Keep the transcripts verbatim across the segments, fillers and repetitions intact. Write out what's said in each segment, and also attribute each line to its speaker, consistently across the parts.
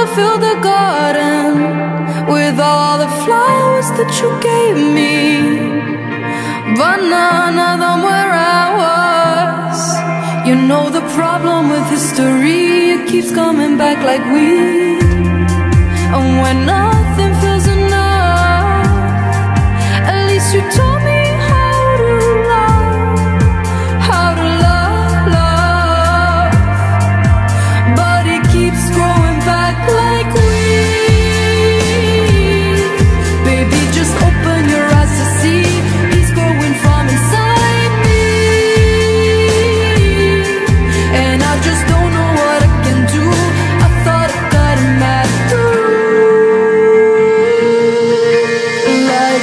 Speaker 1: fill the garden with all the flowers that you gave me, but none of them where I was. You know the problem with history, it keeps coming back like weed. And when nothing feels enough, at least you told me how to love, how to love, love. But it keeps growing back like weed. Baby, just open your eyes to see he's growing from inside me. And I just don't know what I can do. I thought I got him mad through. Like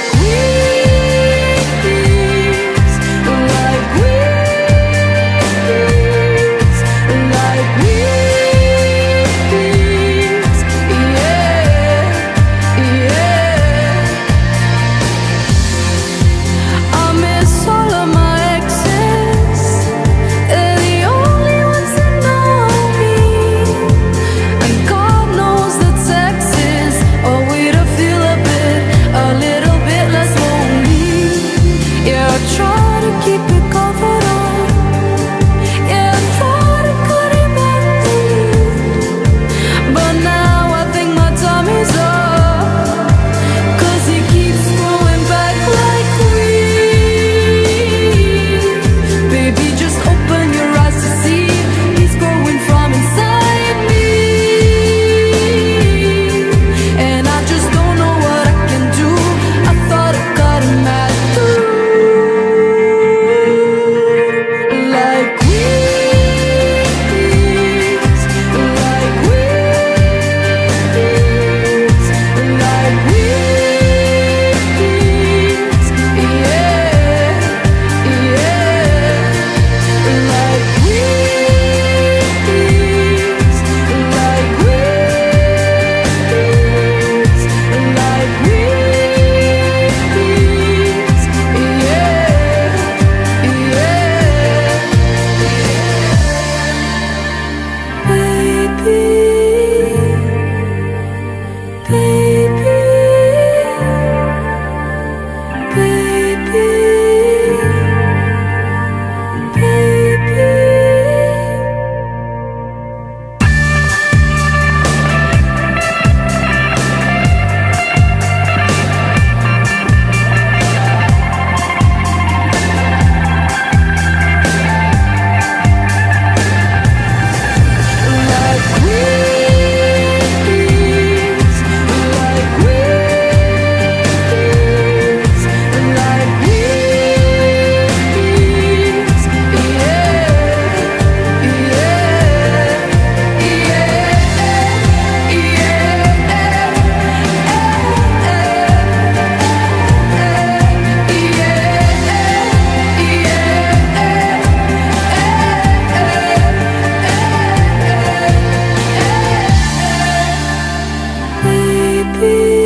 Speaker 1: weeds, like weeds, like weeds, yeah, yeah. I miss all of my exes. They're the only ones that know me. And God knows that sex is a way to feel a bit, a little bit less lonely. Yeah, I try to keep it covered up. Yeah, I thought I got him at the lead, but now I think my time is up. Cause he keeps growing back like weed. Baby, just open your eyes to see he's growing from inside me. And I just don't know what I can do. I thought I got him mad through. Like weeds, like weeds, like weeds, yeah, yeah. Like weeds, like weeds, like weeds, yeah, yeah. Baby, baby.